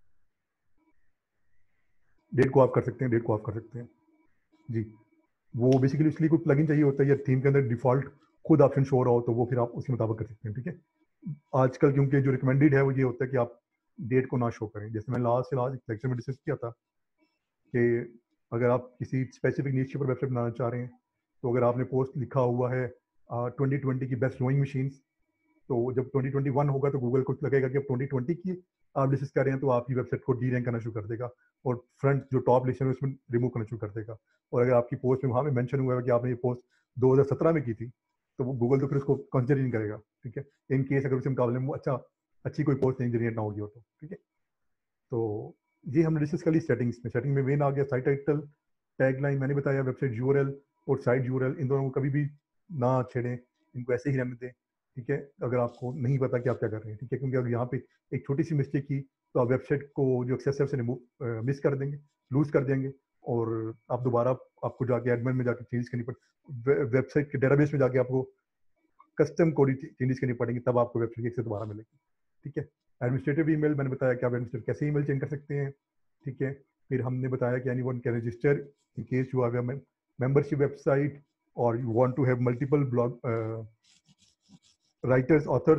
डेट को आप कर सकते हैं, डेट को आप कर सकते हैं जी। वो बेसिकली इसलिए कोई प्लगइन चाहिए होता है या थीम के अंदर डिफॉल्ट खुद ऑप्शन शो हो रहा हो तो वो फिर आप उसी मुताबिक कर सकते हैं, ठीक है। आजकल क्योंकि जो रिकमेंडेड है वो ये होता है कि आप डेट को ना शो करें। जैसे मैं लास्ट एक लेक्चर में डिस्कस किया था कि अगर आप किसी स्पेसिफिक नीच पर वेबसाइट बनाना चाह रहे हैं तो अगर आपने पोस्ट लिखा हुआ है 2020 की बेस्ट रोइंग मशीन्स, तो जब 2021 होगा तो गूगल को लगेगा कि अब 2020 की आप डिस्कस कर रहे हैं तो आपकी वेबसाइट को डी रैंक करना शुरू कर देगा और फ्रंट जो टॉप लिस्ट है उसमें रिमूव करना शुरू कर देगा। और अगर आपकी पोस्ट में वहाँ पे मेंशन हुआ है कि आपने ये पोस्ट 2017 में की थी तो वो गूगल तो फिर उसको कंसिडर नहीं करेगा, ठीक है। इन केस अगर उसके मुकाबले में अच्छी कोई पोस्ट नहीं जनरेट ना होगी हो तो, ठीक है। तो ये हमने डिस्कस कर ली सेटिंग्स में। सेटिंग में मेन आ गया साइट टाइटल, टैगलाइन मैंने बताया, वेबसाइट URL और साइट URL, इन दोनों को कभी भी ना छेड़ें, इनको ऐसे ही रहने दें, ठीक है। अगर आपको नहीं पता कि आप क्या कर रहे हैं, ठीक है। क्योंकि अगर यहाँ पे एक छोटी सी मिस्टेक की तो आप वेबसाइट को जो एक्सेस है उसे रिमूव मिस कर देंगे, लूज कर देंगे और आप दोबारा आपको जाके एडमिन में जाके चेंज करनी पड़े, वेबसाइट के डेटाबेस में जाके आपको कस्टम कोड चेंजेस करनी पड़ेंगी, तब आपको वेबसाइट एक्सेस दोबारा मिलेगी, ठीक है। एडमिनिस्ट्रेटिव ईमेल मैंने बताया कि आप एडमिनिस्ट्रेटर कैसे ईमेल चेंज कर सकते हैं, ठीक है। फिर हमने बताया कि anyone can register in case you have a membership website or you want to have multiple blog writers authors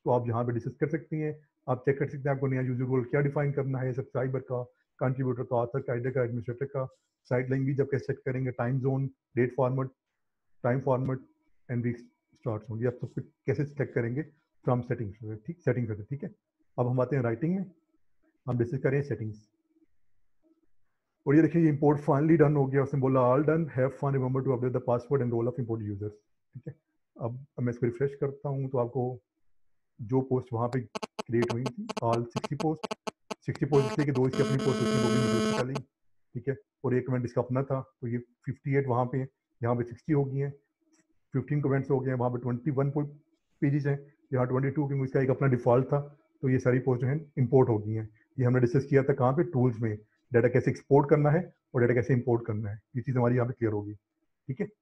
तो आप यहाँ पे डिस्कस कर सकती हैं। आप चेक कर सकते हैं आपको नया यूजर रोल क्या डिफाइन करना है, सब्सक्राइबर का, कंट्रीब्यूटर का, ऑथर का, एडिटर का, एडमिनिस्ट्रेटर का, साइट लैंग्वेज आप कैसे सेट करेंगे, time zone, date format, time format and week start होंगे, आप सब कुछ कैसे सेलेक्ट करेंगे फ्रॉम सेटिंग्स से, ठीक, सेटिंग से, ठीक है। अब हम आते हैं राइटिंग में, हम डिस्कस करें सेटिंग्स। और ये देखिए ये इंपोर्ट फाइनली डन हो गया, उसने बोला all done, have fun, remember to update the password and role of import users, ठीक है। अब मैं इसको रिफ्रेश करता हूँ तो आपको जो पोस्ट वहाँ पे क्रिएट हुई थी, ऑल 60 पोस्ट इसलिए कि दो इसकी अपनी पोस्ट उसने वो भी मुझे डाली, ठीक है, और एक कमेंट इसका अपना था, तो ये 58 वहाँ पे, यहाँ पे 60 हो गई हैं, 15 कमेंट्स हो गए हैं, वहाँ पे 21 पेजेस हैं, यहाँ 22, क्योंकि इसका एक अपना डिफॉल्ट था, तो ये सारी पोस्ट जो है इंपोर्ट हो गई हैं। ये हमने डिस्कस किया था कहाँ पे, टूल्स में, डाटा कैसे एक्सपोर्ट करना है और डाटा कैसे इंपोर्ट करना है, ये चीज़ हमारी यहाँ पे क्लियर होगी, ठीक है।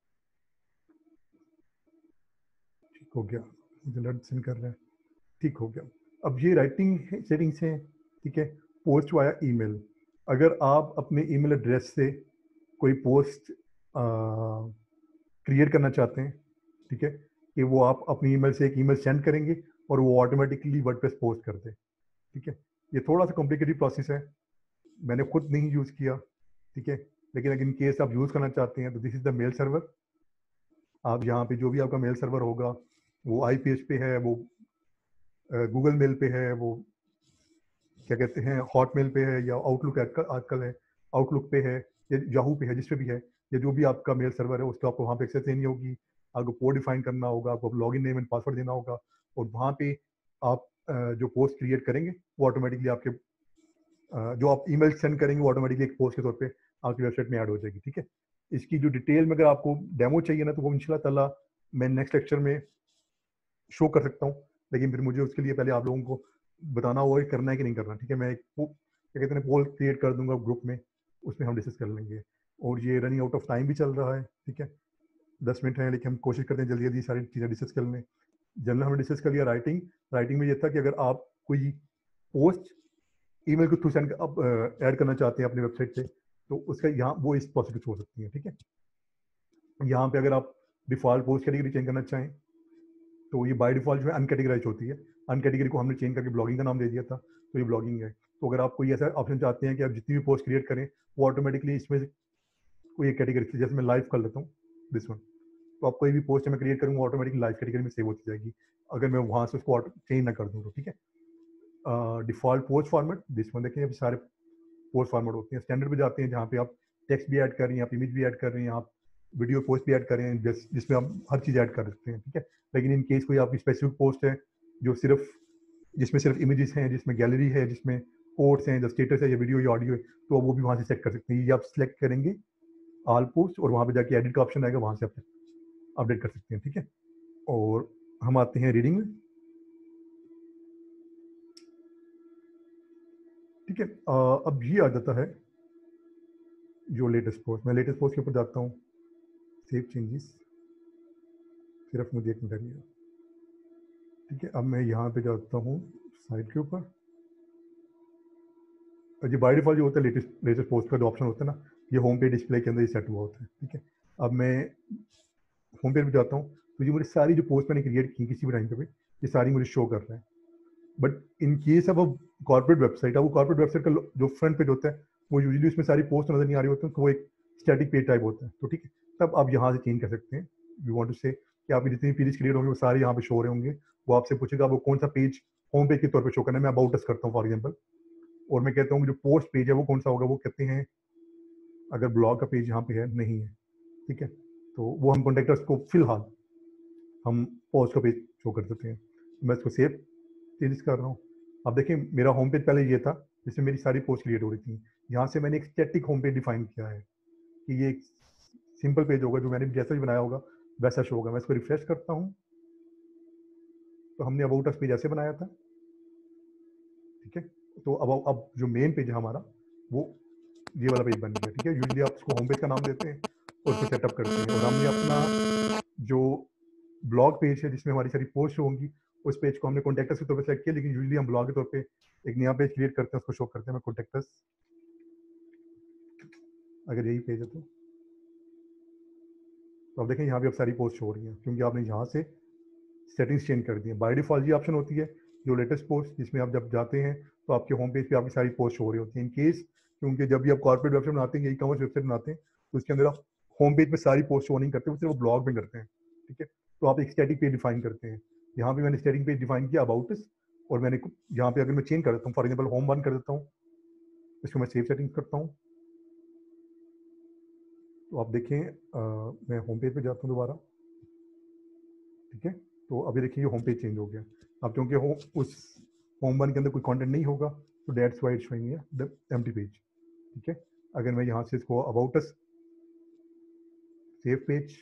ठीक हो गया, मुझे सेंड कर रहे हैं, ठीक हो गया। अब ये राइटिंग सेटिंग्स हैं, ठीक है। पोस्ट वाया ईमेल, अगर आप अपने ईमेल एड्रेस से कोई पोस्ट क्रिएट करना चाहते हैं, ठीक है, कि वो आप अपनी ईमेल से एक ईमेल सेंड करेंगे और वो ऑटोमेटिकली वर्डप्रेस पोस्ट कर दे, ठीक है। ये थोड़ा सा कॉम्प्लिकेटेड प्रोसेस है, मैंने खुद नहीं यूज़ किया, ठीक है, लेकिन अगर इन केस आप यूज़ करना चाहते हैं तो this is the mail server. आप यहाँ पे जो भी आपका मेल सर्वर होगा वो IPH पे है, वो गूगल मेल पे है, वो क्या कहते हैं हॉटमेल पे है, या आउटलुक आजकल है, आउटलुक पे है, या याहू पे है, जिस पे भी है, या जो भी आपका मेल सर्वर है उसको आपको वहाँ पे एक्सेस देनी होगी, आपको पोर्ट डिफाइन करना होगा, आपको लॉगिन नेम एंड पासवर्ड देना होगा, और वहाँ पे आप जो पोस्ट क्रिएट करेंगे वो ऑटोमेटिकली आपके जो आप ईमेल सेंड करेंगे वो ऑटोमेटिकली एक पोस्ट के तौर पे आपकी वेबसाइट में ऐड हो जाएगी, ठीक है। इसकी जो डिटेल में अगर आपको डेमो चाहिए ना तो वो इंशाल्लाह ताला मैं नेक्स्ट लेक्चर में शो कर सकता हूँ, लेकिन फिर मुझे उसके लिए पहले आप लोगों को बताना होगा कि करना है कि नहीं करना, ठीक है। मैं एक क्या कहते हैं पोल क्रिएट कर दूंगा ग्रुप में, उसमें हम डिस्कस कर लेंगे। और ये रनिंग आउट ऑफ टाइम भी चल रहा है, ठीक है, 10 मिनट है, लेकिन हम कोशिश करते हैं जल्दी जल्दी सारी चीज़ें डिस्कस कर लें। जनरल हमने डिस्कस कर लिया राइटिंग। राइटिंग में ये था कि अगर आप कोई पोस्ट ईमेल के थ्रू सेंड आप ऐड करना चाहते हैं अपनी वेबसाइट पे, तो उसका यहाँ वो इस प्रोसेस हो सकती है, ठीक है। यहाँ पे अगर आप डिफॉल्ट पोस्ट कैटेगरी चेंज करना चाहें तो ये बाय डिफॉल्ट जो है अनकैटेगराइज होती है, अनकैटेगरी को हमने चेंज करके ब्लॉगिंग का नाम दे दिया था, तो ये ब्लॉगिंग है। तो अगर आप कोई ऐसा ऑप्शन चाहते हैं कि आप जितनी भी पोस्ट क्रिएट करें वो ऑटोमेटिकली इसमें से कोई एक कैटेगरी, जैसे मैं लाइव कर लेता हूँ दिस वन, तो आप कोई भी पोस्ट मैं क्रिएट करूँगा ऑटोमेटिकली लाइव कैटेगरी में सेव होती जाएगी, अगर मैं वहाँ से उसको चेंज ना कर दूँ तो, ठीक है। Default post format this one, देखिए अभी सारे पोस्ट फॉर्मेट होते हैं। स्टैंडर्ड पे जाते हैं जहाँ पे आप टेक्स्ट भी ऐड कर रही हैं, आप इमेज भी ऐड कर रही हैं, आप वीडियो पोस्ट भी ऐड कर रहे हैं, जिसमें आप हर चीज़ ऐड कर सकते हैं, ठीक है। लेकिन इन केस कोई आपकी स्पेसिफिक पोस्ट है जो सिर्फ जिसमें सिर्फ इमेजेस हैं, जिसमें गैलरी है, जिसमें कोट्स हैं, जो स्टेटस है या वीडियो या ऑडियो है, तो वो भी वहाँ से सेट कर सकते हैं। ये आप सिलेक्ट करेंगे ऑल पोस्ट और वहाँ पे जाके एडिट का ऑप्शन आएगा, वहाँ से आप अपडेट कर सकते हैं, ठीक है। और हम आते हैं रीडिंग में, ठीक है। अब ये आ जाता है जो लेटेस्ट पोस्ट, मैं लेटेस्ट पोस्ट के ऊपर जाता हूँ, सेव चेंजेस, सिर्फ मुझे एक मिनट लगेगा, ठीक है। अब मैं यहाँ पे जाता हूँ साइट के ऊपर, जी बाय डिफॉल्ट जो होता है लेटेस्ट लेटेस्ट पोस्ट का जो ऑप्शन होता है ना, ये होम पेज डिस्प्ले के अंदर ही सेट हुआ होता है, ठीक है। अब मैं होम पेज पे जाता हूँ तो ये मुझे सारी जो पोस्ट मैंने क्रिएट की किसी भी टाइम पे ये सारी मुझे शो कर रहे हैं। बट इन केस अब कॉर्पोरेट वेबसाइट, अब वो कॉर्पोरेट वेबसाइट का जो फ्रंट पेज होता है वो यूजली उसमें सारी पोस्ट नजर नहीं आ रही होती है, तो वो एक स्टैटिक पेज टाइप होता है, तो ठीक है। तब आप यहाँ से चेंज कर सकते हैं, वी वांट टू से कि आपकी जितनी पेजेस क्रिएट होंगे वो सारे यहाँ पे शो हो रहे होंगे। वो आपसे पूछेगा वो कौन सा पेज होम पेज के तौर पर शो करना है, मैं अबाउट अस करता हूँ फॉर एग्जाम्पल, और मैं कहता हूँ जो पोस्ट पेज है वो कौन सा होगा, वो कहते हैं अगर ब्लॉग का पेज यहाँ पे है नहीं है, ठीक है, तो वो हम कॉन्टेक्टर्स को फिलहाल हम पोस्ट का पेज शो कर देते हैं। मैं इसको सेव चेंजेस कर रहा हूँ। अब देखिए मेरा होम पेज पहले ये था जिसमें मेरी सारी पोस्ट क्रिएट हो रही थी, यहाँ से मैंने एक स्टैटिक होम पेज डिफाइन किया है कि ये एक सिंपल पेज होगा, जो मैंने जैसा भी बनाया होगा वैसा शो होगा। मैं इसको रिफ्रेश करता हूँ तो हमने अबाउट अस पेज ऐसे बनाया था, ठीक है। तो अब जो मेन पेज है हमारा वो ये वाला पेज बन गया, ठीक है। यूजली आप इसको होम पेज का नाम देते हैं और उसको सेटअप करते हैं, और हमने अपना जो ब्लॉग पेज है जिसमें हमारी सारी पोस्ट होंगी उस पेज को हमने कॉन्टेक्टर्स के तौर पर सेलेक्ट किया, लेकिन यूजली हम ब्लॉग के तौर पे एक नया पेज क्रिएट करते हैं, उसको शो करते हैं। मैं कॉन्टेक्टर्स, अगर यही पेज है तो आप देखें यहाँ भी अब सारी पोस्ट हो रही हैं क्योंकि आपने यहाँ से सेटिंग्स चेंज कर दी हैं। बाय डिफॉल्ट ये ऑप्शन होती है जो लेटेस्ट पोस्ट, जिसमें आप जब जाते हैं तो आपके होम पेज पे आपकी सारी पोस्ट हो रही होती हैं। इन केस क्योंकि जब भी आप कॉर्पोरेट वेबसाइट बनाते हैं या ई कॉमर्स वेबसाइट बनाते हैं तो उसके अंदर आप होम पेज पे सारी पोस्ट शो नहीं करते, वो सिर्फ ब्लॉग में करते हैं, ठीक है। तो आप एक स्टैटिक पेज डिफाइन करते हैं। यहाँ पे मैंने स्टैटिक पेज डिफाइन किया अबाउट अस, और मैंने यहाँ पे अगर मैं चेंज कर देता हूँ, फॉर एग्जाम्पल होम 1 कर देता हूँ, इसको मैं सेव सेटिंग करता हूँ, तो आप देखें मैं होम पेज पे जाता हूँ दोबारा, ठीक है। तो अभी देखिए ये होम पेज चेंज हो गया। अब क्योंकि उस होम 1 के अंदर कोई कंटेंट नहीं होगा तो that's why it's showing the empty page, ठीक है। अगर मैं यहाँ से इसको अबाउट अस सेव पेज,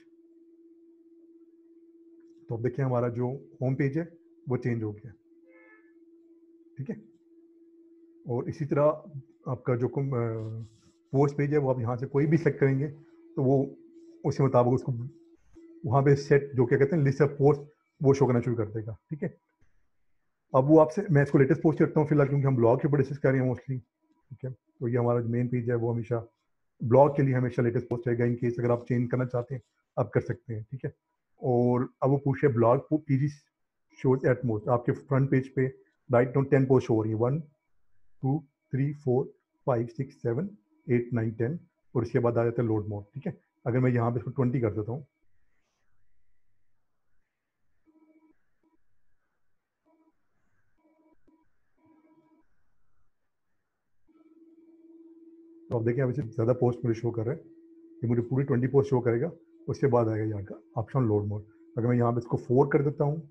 तो अब देखिए हमारा जो होम पेज है वो चेंज हो गया, ठीक है। और इसी तरह आपका जो पोस्ट पेज है वो आप यहाँ से कोई भी सेलेक्ट करेंगे तो वो उसी मुताबिक उसको वहाँ पे सेट जो क्या कहते हैं लिस्ट ऑफ पोस्ट वो शो करना शुरू कर देगा, ठीक है। अब वो आपसे मैं इसको लेटेस्ट पोस्ट करता हूँ फिलहाल, क्योंकि हम ब्लॉग के ऊपर डिस्कस कर रहे हैं मोस्टली, ठीक है। तो ये हमारा मेन पेज है वो हमेशा ब्लॉग के लिए हमेशा लेटेस्ट पोस्ट रहेगा। इन केस अगर आप चेंज करना चाहते हैं आप कर सकते हैं, ठीक है। और अब वो पूछे blog pages shows at most, आपके फ्रंट पेज पे राइट नाउ 10 पोस्ट हो रही है, 1 2 3 4 5 6 7 8 9 10, और इसके बाद आ जाता है लोड मोड, ठीक है। अगर मैं यहाँ पे इसको 20 कर देता हूँ, तो आप देखिए अभी से ज़्यादा पोस्ट मुझे शो कर रहा है, ये मुझे पूरी 20 पोस्ट शो करेगा। उसके बाद आएगा यहाँ का ऑप्शन लोड मोड। अगर मैं यहाँ पे इसको 4 कर देता हूँ,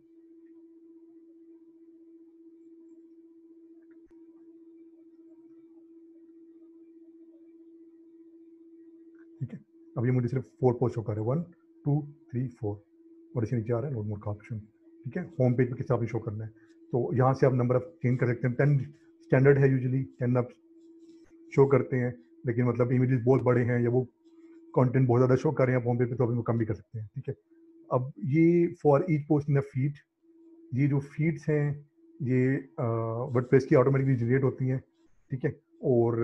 ठीक है। अब ये मुझे सिर्फ 4 पोस्ट शो कर रहा है, 1 2 3 4, और इसके नीचे आ रहा है लोड मोड का ऑप्शन, ठीक है। होम पेज पे किस हिसाब से शो करना है, तो यहाँ से आप नंबर ऑफ चेंज कर सकते हैं। 10 स्टैंडर्ड है, यूजुअली 10 आप शो करते हैं, लेकिन मतलब इमेजेस बहुत बड़े हैं या वो कंटेंट बहुत ज़्यादा शो कर रहे हैं होम पेज पे तो आप इनको कम भी कर सकते हैं, ठीक है। अब ये for each post in the feed, ये जो फीड्स हैं ये वर्डप्रेस की ऑटोमेटिकली जनरेट होती हैं, ठीक है। और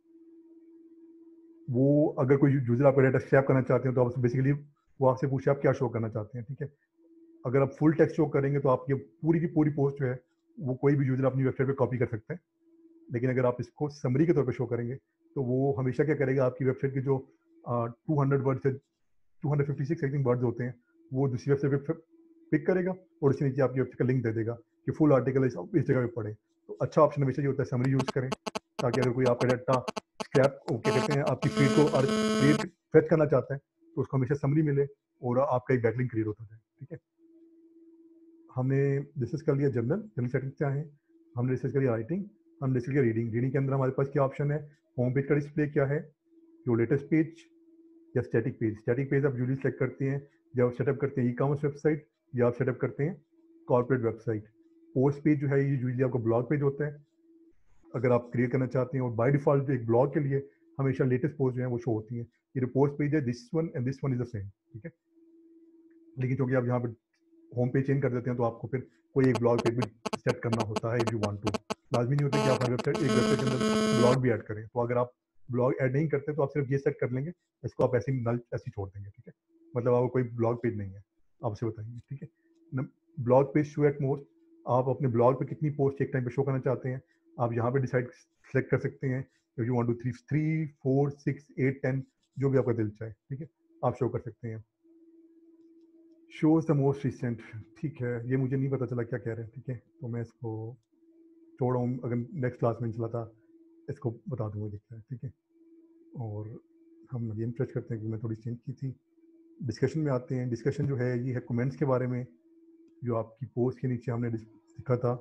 वो अगर कोई यूजर आपका डाटा स्क्रैप करना चाहते हैं तो आप बेसिकली वो आपसे पूछे आप क्या शो करना चाहते हैं, ठीक है। अगर आप फुल टेक्स्ट शो करेंगे तो आपकी पूरी की पूरी पोस्ट जो है वो कोई भी यूजर अपनी वेबसाइट पे कॉपी कर सकते हैं। लेकिन अगर आप इसको समरी के तौर पे शो करेंगे तो वो हमेशा क्या करेगा, आपकी वेबसाइट के जो 200 वर्ड से 256 आई थिंक वर्ड्स होते हैं वो दूसरी वेबसाइट पे पिक करेगा और उसके नीचे आपकी वेबसाइट का लिंक दे देगा कि फुल आर्टिकल इस जगह पे पढ़े। तो अच्छा ऑप्शन हमेशा ये होता है समरी यूज करें, ताकि अगर कोई आपका डाटा स्क्रैप क्या कहते हैं आपकी फीड को फेच करना चाहता है तो उसको हमेशा समरी मिले और आपका एक बैकलिंक क्रिएट होता है, ठीक है। हमने डिस्कस कर लिया जनरल सेटिंग्स क्या है, हमने डिस्कस करी राइटिंग, हमने डिस्कस किया रीडिंग। रीडिंग के अंदर हमारे पास क्या ऑप्शन है, होम पेज का डिस्प्ले क्या है, जो लेटेस्ट पेज या स्टैटिक पेज। स्टैटिक पेज आप यूजली सेलेक्ट करते हैं जब आप सेटअप करते हैं ई कॉमर्स वेबसाइट या आप सेटअप करते हैं कॉर्पोरेट वेबसाइट। पोस्ट पेज जो है ये यूजली आपका ब्लॉग पेज होता है अगर आप क्रिएट करना चाहते हैं, और बाय डिफॉल्ट एक ब्लॉग के लिए हमेशा लेटेस्ट पोस्ट जो है वो शो होती है। ये जो पोस्ट पेज है this one and this one is the same, ठीक है। लेकिन क्योंकि आप यहाँ पे होम पेज चेंज कर देते हैं तो आपको फिर कोई एक ब्लॉग पेज भी सेट करना होता है इफ यू वांट टू। लाजमी नहीं होता कि आप हर वेबसाइट एक वेबसाइट के अंदर ब्लॉग भी ऐड करें। तो अगर आप ब्लॉग ऐड नहीं करते तो आप सिर्फ ये सेट कर लेंगे, इसको आप ऐसे ही नल ऐसे ही छोड़ देंगे, ठीक है। मतलब आपको कोई ब्लॉग पेज नहीं है, आप उसे बताएंगे, ठीक है। Blog page show at most, आप अपने ब्लॉग पे कितनी पोस्ट एक टाइम पे शो करना चाहते हैं आप यहाँ पे डिसाइड सेलेक्ट कर सकते हैं। इफ यू वांट टू 3 4 6 8 10 जो भी आपका दिल चाहे, ठीक है, आप शो कर सकते हैं। शोज द मोस्ट रिसेंट, ठीक है, ये मुझे नहीं पता चला क्या कह रहे हैं, ठीक है। तो मैं इसको छोड़ रहा हूँ, अगर नेक्स्ट क्लास में चला था इसको बता दूंगा देखता है, ठीक है। और हम अगेन फ्रेश करते हैं कि मैं थोड़ी चेंज की थी। डिस्कशन में आते हैं। डिस्कशन जो है ये है कमेंट्स के बारे में, जो आपकी पोस्ट के नीचे हमने लिखा था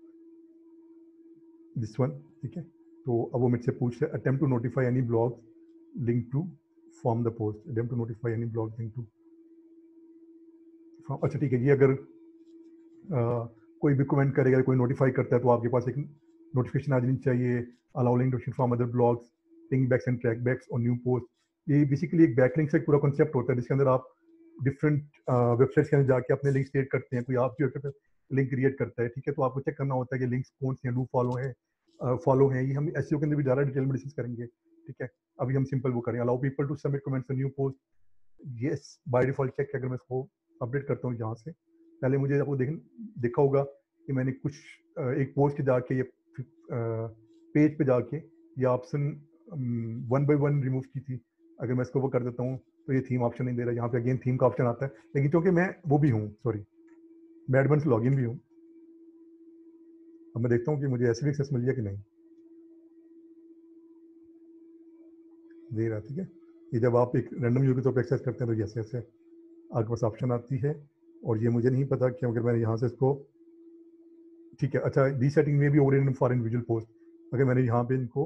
दिस वन, ठीक है। तो अब वो मुझसे पूछ रहे attempt to notify any blog link to from the post, attempt to notify any blog link to. अच्छा ठीक है, ये अगर कोई भी कमेंट करेगा, कोई नोटिफाई करता है तो आपके पास एक नोटिफिकेशन आ जानी चाहिए, allowing notification from other blogs, ping backs and track backs और न्यू पोस्ट। ये बेसिकली एक बैकलिंक से एक पूरा कॉन्सेप्ट होता है जिसके अंदर आप डिफरेंट वेबसाइट्स के अंदर जाके अपने लिंक्स क्रिएट करते हैं। कोई आपकी वेबसाइट पर लिंक क्रिएट करता है, ठीक है, तो आपको चेक करना होता है कि लिंक्स कौन से हैं, डू फॉलो हैं। ये हम एसईओ के अंदर भी ज़्यादा डिटेल में डिस्कस करेंगे, ठीक है। अभी हम सिंपल वो करें, allow people to submit comments new post. Yes by default check, अगर मैं इसको अपडेट करता हूँ यहाँ से पहले मुझे आपको देखा होगा कि मैंने कुछ एक पोस्ट जाके ये पेज पे जाके ये ऑप्शन 1 by 1 रिमूव की थी। अगर मैं इसको वो कर देता हूँ तो ये थीम ऑप्शन नहीं दे रहा, यहाँ पे अगेन थीम का ऑप्शन आता है। लेकिन क्योंकि मैं वो भी हूँ, सॉरी, मैं एडवांस लॉगिन भी हूँ। अब मैं देखता हूँ कि मुझे ऐसे भी एक्सेस मिल गया कि नहीं दे रहा। ठीक है, ये जब आप एक रैंडम यूजर के तौर पर एक्सेस करते हैं तो ऐसे ऐसे आपके पास ऑप्शन आती है। और ये मुझे नहीं पता कि अगर मैंने यहाँ से इसको, ठीक है, अच्छा, दी सेटिंग में भी ओरिएंटेड फॉर इंडिविजुअल पोस्ट, अगर मैंने यहाँ पे इनको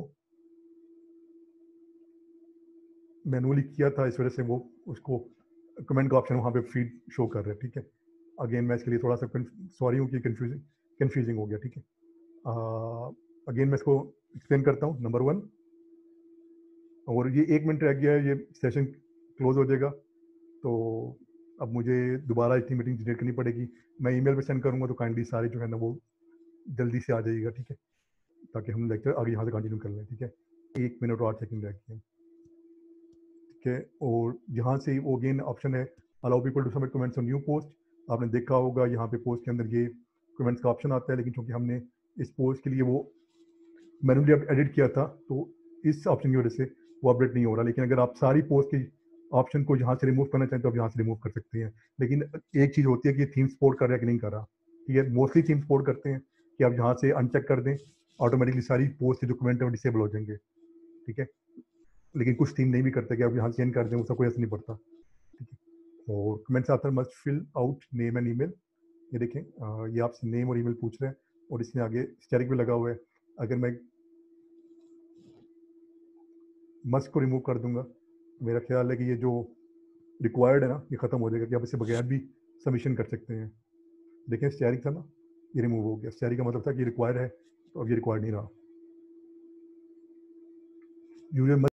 मैनुअली किया था इस वजह से वो उसको कमेंट का ऑप्शन वहाँ पे फीड शो कर रहा है। ठीक है, अगेन मैं इसके लिए थोड़ा सा सॉरी हूँ कि कंफ्यूजिंग हो गया। ठीक है, अगेन मैं इसको एक्सप्लेन करता हूँ। नंबर 1, और ये 1 मिनट रह गया है, ये सेशन क्लोज हो जाएगा। तो अब मुझे दोबारा इतनी मीटिंग जनरेट करनी पड़ेगी। मैं ईमेल पे सेंड करूँगा तो काइंडली सारी जो है ना वो जल्दी से आ जाइएगा। ठीक है, ताकि हम लेक्चर आगे यहाँ से कंटिन्यू कर लें। ठीक है, 1 मिनट और 8 सेकंड रह गए हैं। ठीक है, और यहाँ से वो अगेन ऑप्शन है allow people to submit comments on new post. आपने देखा होगा यहाँ पे पोस्ट के अंदर ये कमेंट्स का ऑप्शन आता है, लेकिन क्योंकि हमने इस पोस्ट के लिए वो मैनुअली एडिट किया था तो इस ऑप्शन की वजह से वो अपडेट नहीं हो रहा। लेकिन अगर आप सारी पोस्ट की ऑप्शन को यहाँ से रिमूव करना चाहें तो आप यहाँ से रिमूव कर सकते हैं। लेकिन एक चीज़ होती है कि थीम सपोर्ट कर रहा है कि नहीं कर रहा। ठीक है, मोस्टली थीम सपोर्ट करते हैं कि आप यहाँ से अनचेक कर दें, ऑटोमेटिकली सारी पोस्ट के जो कमेंट है वो डिसेबल हो जाएंगे। ठीक है, लेकिन कुछ थीम नहीं भी करते कि आप यहाँ चेंज कर दें, उसका कोई असर नहीं पड़ता। ठीक है, और कमेंट्स आता है must fill out name and email. ये देखें, ये आपसे नेम और ईमेल पूछ रहे हैं और इसमें आगे स्टेरिक भी लगा हुआ है। अगर मैं मस्ट को रिमूव कर दूंगा, मेरा ख्याल है कि ये जो रिक्वायर्ड है ना ये खत्म हो जाएगा कि आप इसे बगैर भी सबमिशन कर सकते हैं। देखें, स्टेरिक था ना, ये रिमूव हो गया। स्टेरिक का मतलब था कि रिक्वायर्ड है, तो अब ये रिक्वायर्ड नहीं रहा। यूजर